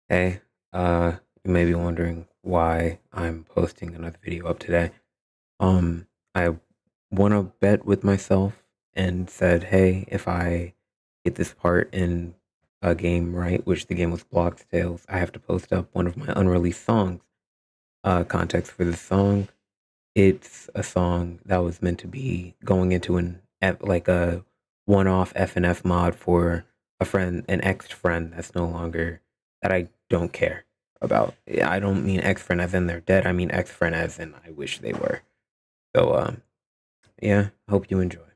Hey, you may be wondering why I'm posting another video up today. I won a bet with myself and said, hey, if I get this part in a game right, which the game was BlockTales, I have to post up one of my unreleased songs. Context for the song, it's a song that was meant to be going into like a one-off FNF mod for a friend, an ex-friend that's no longer that I don't care about. Yeah, I don't mean ex-friend as in they're dead. I mean ex-friend as in I wish they were. So yeah, hope you enjoy.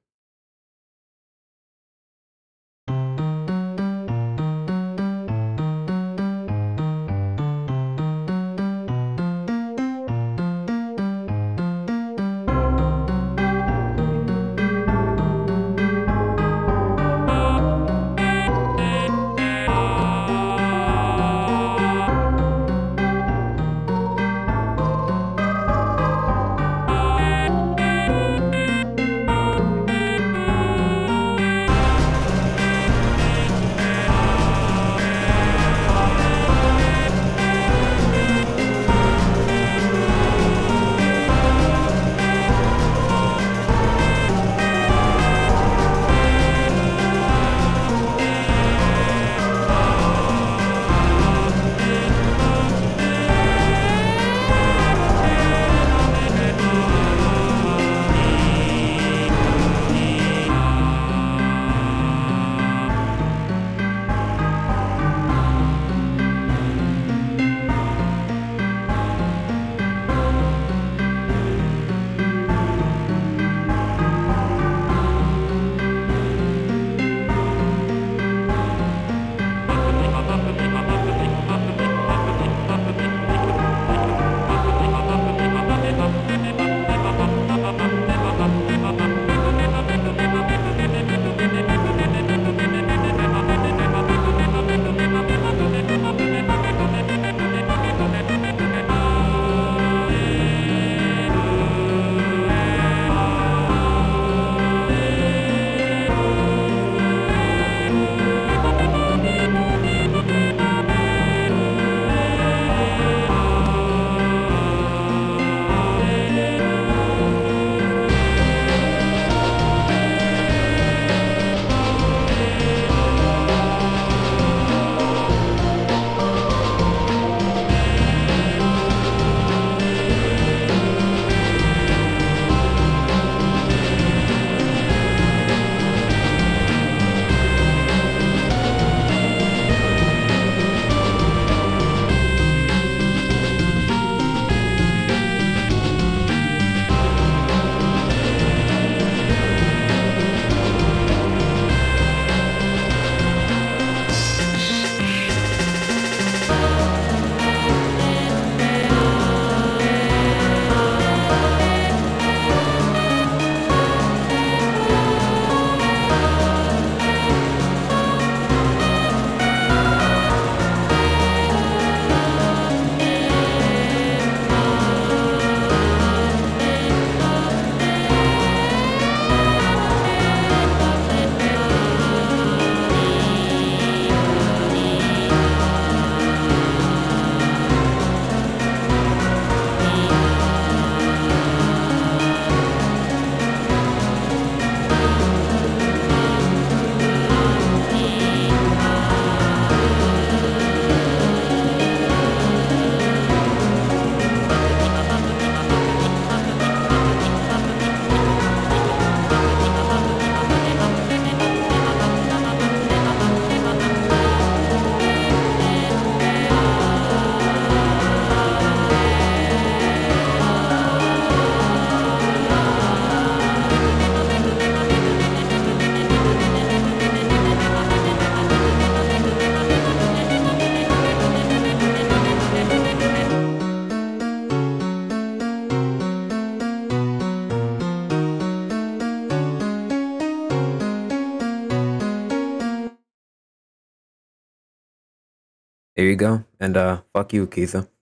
There you go. And fuck you, Kiza.